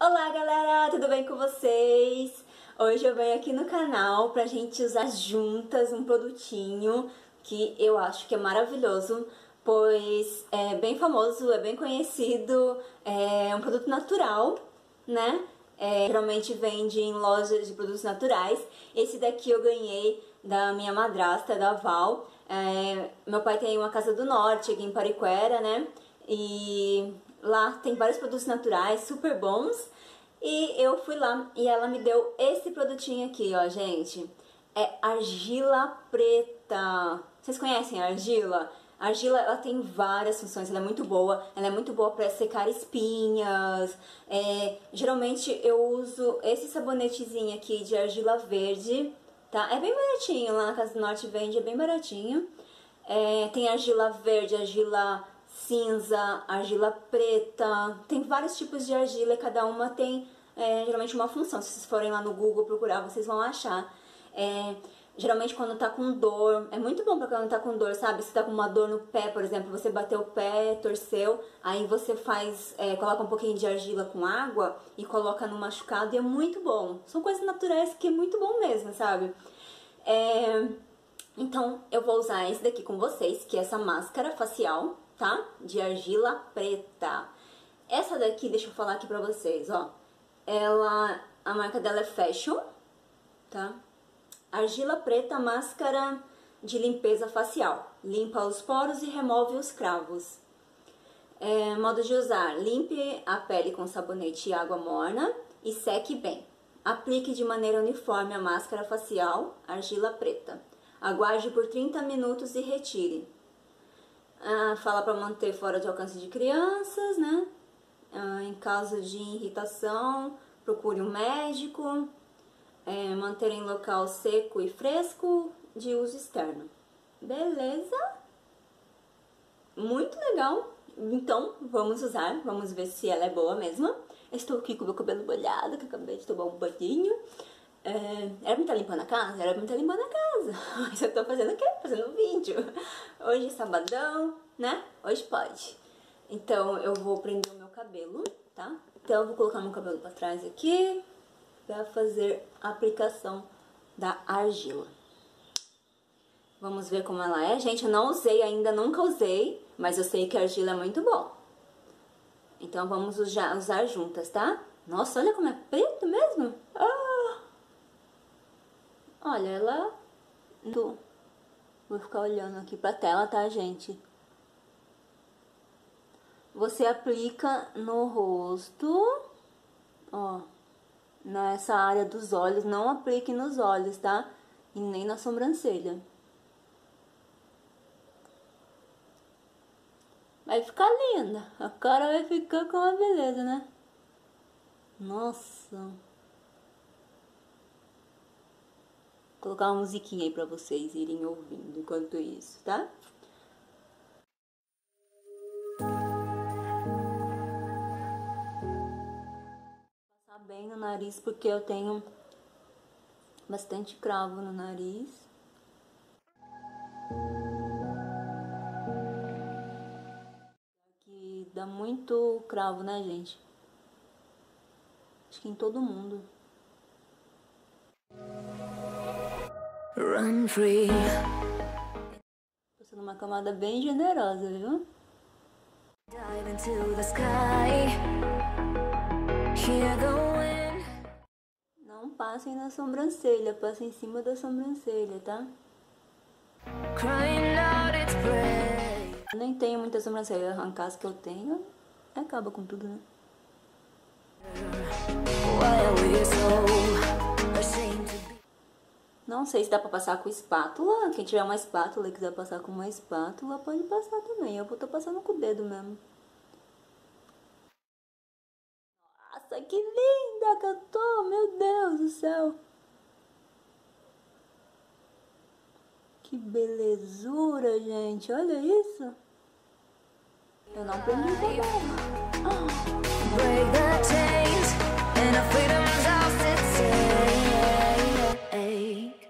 Olá galera, tudo bem com vocês? Hoje eu venho aqui no canal pra gente usar juntas um produtinho que eu acho que é maravilhoso, pois é bem famoso, é bem conhecido, é um produto natural, né? Geralmente vende em lojas de produtos naturais. Esse daqui eu ganhei da minha madrasta, da Val. Meu pai tem uma casa do norte aqui em Pariquera, né? E lá tem vários produtos naturais super bons. E eu fui lá e ela me deu esse produtinho aqui, ó, gente. É argila preta. Vocês conhecem a argila? A argila, ela tem várias funções, ela é muito boa. Ela é muito boa para secar espinhas. Geralmente eu uso esse sabonetezinho aqui de argila verde, tá? É bem baratinho, lá na Casa do Norte vende, é bem baratinho. Tem argila verde, argila cinza, argila preta, tem vários tipos de argila e cada uma tem geralmente uma função. Se vocês forem lá no Google procurar, vocês vão achar. Geralmente quando tá com dor, é muito bom pra quando tá com dor, sabe? Se tá com uma dor no pé, por exemplo, você bateu o pé, torceu, aí você coloca um pouquinho de argila com água e coloca no machucado e é muito bom. São coisas naturais que é muito bom mesmo, sabe? Então eu vou usar esse daqui com vocês, que é essa máscara facial, tá? De argila preta. Essa daqui, deixa eu falar aqui pra vocês, ó. A marca dela é Fashion, tá? Argila preta, máscara de limpeza facial. Limpa os poros e remove os cravos. Modo de usar: limpe a pele com sabonete e água morna e seque bem. Aplique de maneira uniforme a máscara facial, argila preta. Aguarde por 30 minutos e retire. Fala para manter fora de alcance de crianças, né? Em caso de irritação, procure um médico. Manter em local seco e fresco, de uso externo. Beleza? Muito legal. Então, vamos usar. Vamos ver se ela é boa mesmo. Estou aqui com o meu cabelo molhado, que eu acabei de tomar um banhinho. Era pra me estar limpando a casa? Era pra me estar limpando a casa. Mas eu tô fazendo o quê? Fazendo um vídeo. Hoje é sabadão, né? Hoje pode. Então eu vou prender o meu cabelo, tá? Então eu vou colocar meu cabelo pra trás aqui pra fazer a aplicação da argila. Vamos ver como ela é. Gente, eu não usei ainda, nunca usei, mas eu sei que a argila é muito bom. Então vamos usar juntas, tá? Nossa, olha como é preto mesmo. Olha, ela... Vou ficar olhando aqui pra tela, tá, gente? Você aplica no rosto, ó, nessa área dos olhos. Não aplique nos olhos, tá? E nem na sobrancelha. Vai ficar linda. A cara vai ficar com uma beleza, né? Nossa. Vou colocar uma musiquinha aí pra vocês irem ouvindo enquanto isso, tá? Passar bem no nariz porque eu tenho bastante cravo no nariz. Que dá muito cravo, né, gente? Acho que em todo mundo. Run free. Passando uma camada bem generosa, viu? Dive into the sky. Hear the wind. Não passem na sobrancelha, passem em cima da sobrancelha, tá? Crying out its praise. Eu nem tenho muita sobrancelha, arrancar as que eu tenho acaba com tudo, né? Não sei se dá pra passar com espátula. Quem tiver uma espátula e quiser passar com uma espátula, pode passar também. Eu tô passando com o dedo mesmo. Nossa, que linda que eu tô! Meu Deus do céu! Que belezura, gente! Olha isso! Eu não prendi o cabelo. Break the chains and our freedom's ours to take.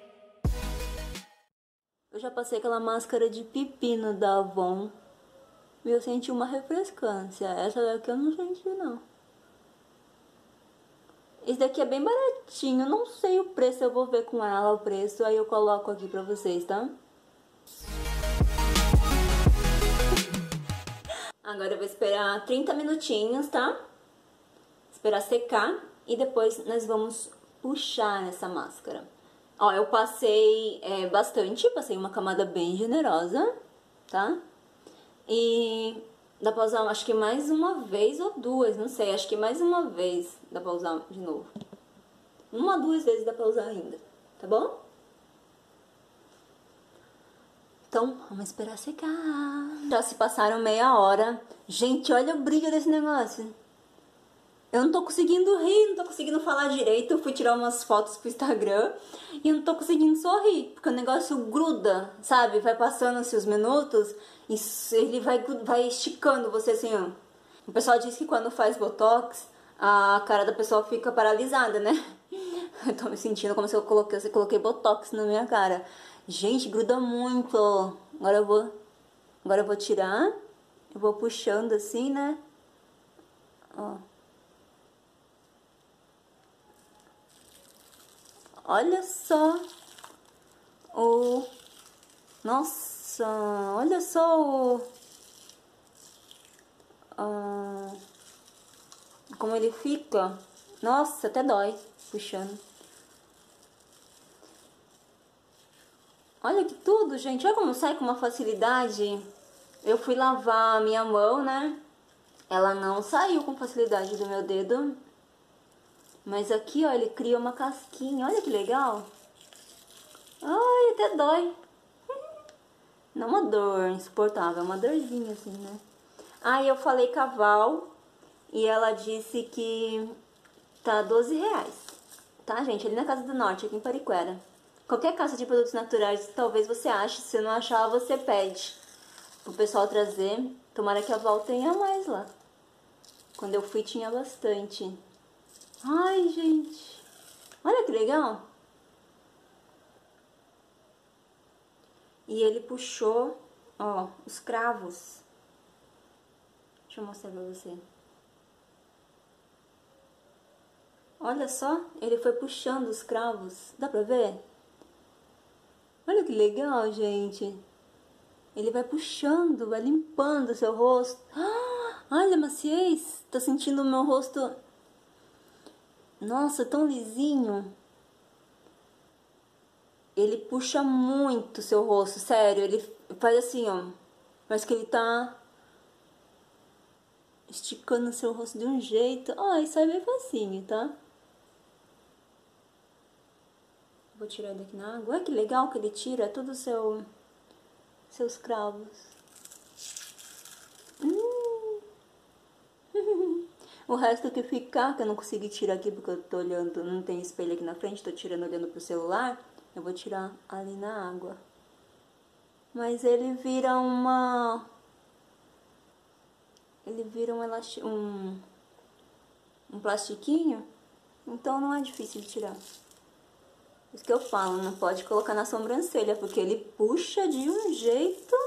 Eu já passei aquela máscara de pepino da Avon e eu senti uma refrescância. Essa daqui eu não senti, não. Esse daqui é bem baratinho, não sei o preço, eu vou ver com ela o preço, aí eu coloco aqui pra vocês, tá? Agora eu vou esperar 30 minutinhos, tá? Esperar secar e depois nós vamos puxar essa máscara. Ó, eu passei bastante, passei uma camada bem generosa, tá? E dá pra usar, acho que mais uma vez ou duas, não sei, acho que mais uma vez dá pra usar de novo. Uma ou duas vezes dá pra usar ainda, tá bom? Então, vamos esperar secar. Já se passaram meia hora. Gente, olha o brilho desse negócio. Eu não tô conseguindo rir, não tô conseguindo falar direito. Eu fui tirar umas fotos pro Instagram e eu não tô conseguindo sorrir, porque o negócio gruda, sabe? Vai passando assim os minutos e ele vai esticando você assim, ó. O pessoal diz que quando faz botox, a cara da pessoa fica paralisada, né? Eu tô me sentindo como se eu coloquei botox na minha cara. Gente, gruda muito. Agora eu vou tirar. Eu vou puxando assim, né? Ó. Olha só o... Nossa, olha só o... como ele fica. Nossa, até dói puxando. Olha que tudo, gente. Olha como sai com uma facilidade. Eu fui lavar a minha mão, né? Ela não saiu com facilidade do meu dedo. Mas aqui, ó, ele cria uma casquinha. Olha que legal. Ai, até dói. Não uma dor insuportável, uma dorzinha assim, né? Aí eu falei com a Val e ela disse que tá R$12. Tá, gente? Ali na Casa do Norte, aqui em Pariquera. Qualquer casa de produtos naturais, talvez você ache. Se não achar, você pede pro pessoal trazer. Tomara que a Val tenha mais lá. Quando eu fui, tinha bastante. Ai, gente. Olha que legal. E ele puxou, ó, os cravos. Deixa eu mostrar pra você. Olha só, ele foi puxando os cravos. Dá pra ver? Olha que legal, gente. Ele vai puxando, vai limpando o seu rosto. Ah, olha a maciez. Tô sentindo o meu rosto... Nossa, tão lisinho. Ele puxa muito o seu rosto, sério. Ele faz assim, ó. Parece que ele tá esticando o seu rosto de um jeito. Ó, isso é bem facinho, tá? Vou tirar daqui na água. Olha que legal que ele tira todos seus cravos. O resto que ficar, que eu não consegui tirar aqui porque eu tô olhando, não tem espelho aqui na frente, tô tirando olhando pro celular, eu vou tirar ali na água. Mas ele vira uma... Ele vira um plastiquinho, então não é difícil de tirar. Isso que eu falo, não pode colocar na sobrancelha, porque ele puxa de um jeito...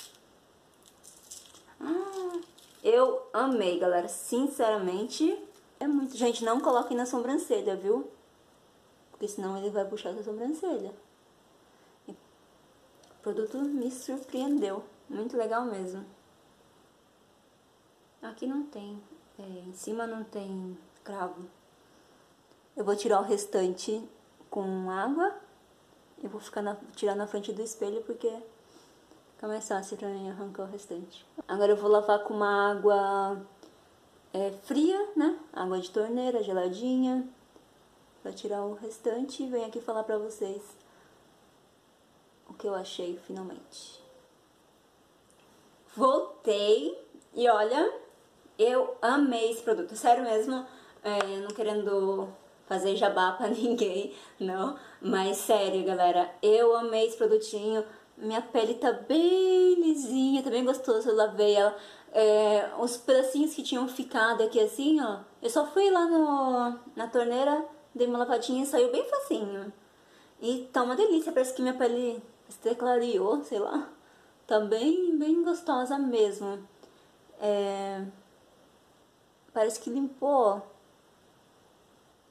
Eu amei, galera, sinceramente. É muito... Gente, não coloquem na sobrancelha, viu? Porque senão ele vai puxar essa sobrancelha. O produto me surpreendeu. Muito legal mesmo. Aqui não tem. Em cima não tem cravo. Eu vou tirar o restante com água. Eu vou tirar na frente do espelho porque fica mais fácil pra mim arrancar o restante. Agora eu vou lavar com uma água fria, né? Água de torneira, geladinha. Pra tirar o restante e venho aqui falar pra vocês o que eu achei finalmente. Voltei e olha, eu amei esse produto, sério mesmo, não querendo fazer jabá pra ninguém, não, mas sério, galera, eu amei esse produtinho, minha pele tá bem lisinha, tá bem gostosa, eu lavei ela, os pedacinhos que tinham ficado aqui assim, ó, eu só fui lá na torneira, dei uma lavadinha e saiu bem facinho, e tá uma delícia, parece que minha pele se clareou, sei lá. Tá bem gostosa mesmo. Parece que limpou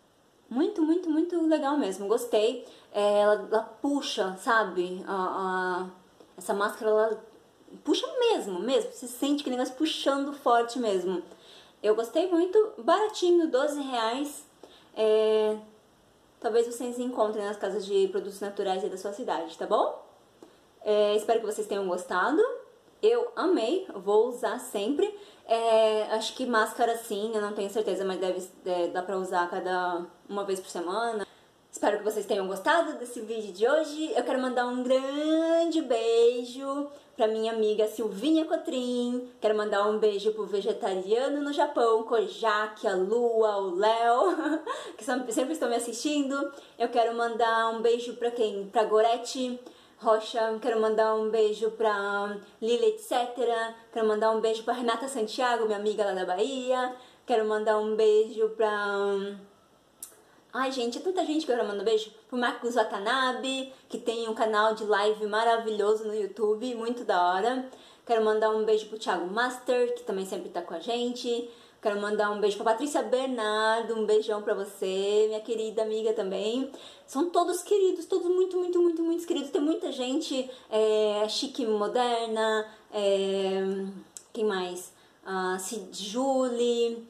Muito, muito, muito legal mesmo, gostei. Ela puxa, sabe? Essa máscara, ela puxa mesmo, você sente que o negócio puxando forte mesmo. Eu gostei muito, baratinho, R$12. Talvez vocês encontrem nas casas de produtos naturais aí da sua cidade, tá bom? Espero que vocês tenham gostado. Eu amei, vou usar sempre. Acho que máscara sim, eu não tenho certeza, mas dá pra usar uma vez por semana. Espero que vocês tenham gostado desse vídeo de hoje. Eu quero mandar um grande beijo pra minha amiga Silvinha Cotrim. Quero mandar um beijo pro vegetariano no Japão, Kojak, a Lua, o Léo, que sempre estão me assistindo. Eu quero mandar um beijo pra quem? Pra Gorete Rocha, quero mandar um beijo pra Lila, etc. Quero mandar um beijo pra Renata Santiago, minha amiga lá da Bahia. Quero mandar um beijo pra... Ai, gente, é tanta gente que eu quero mandar um beijo. Pro Marcos Watanabe, que tem um canal de live maravilhoso no YouTube, muito da hora. Quero mandar um beijo pro Thiago Master, que também sempre tá com a gente. Quero mandar um beijo pra Patrícia Bernardo, um beijão pra você, minha querida amiga também. São todos queridos, todos muito, muito, muito, muito queridos. Tem muita gente chique, moderna, quem mais? Cid Julie,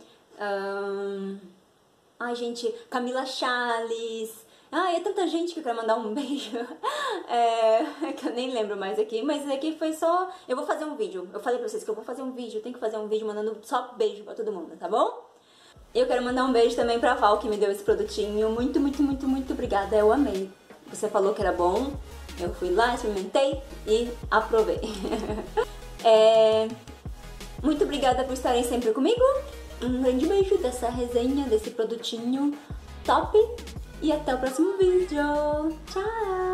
ai, gente, Camila Charles. Ai, é tanta gente que eu quero mandar um beijo. Que eu nem lembro mais aqui. Mas aqui foi só... Eu vou fazer um vídeo. Eu falei pra vocês que eu vou fazer um vídeo. Eu tenho que fazer um vídeo mandando só beijo pra todo mundo, tá bom? Eu quero mandar um beijo também pra Val, que me deu esse produtinho. Muito, muito, muito, muito obrigada. Eu amei. Você falou que era bom. Eu fui lá, experimentei e aprovei. Muito obrigada por estarem sempre comigo. Um grande beijo dessa resenha, desse produtinho top. E até o próximo vídeo. Tchau!